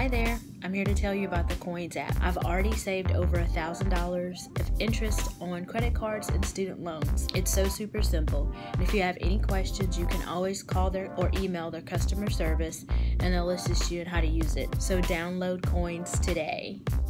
Hi there, I'm here to tell you about the Qoins app. I've already saved over $1,000 of interest on credit cards and student loans. It's so super simple, and if you have any questions, you can always call or email their customer service, and they'll assist you in how to use it. So download Qoins today.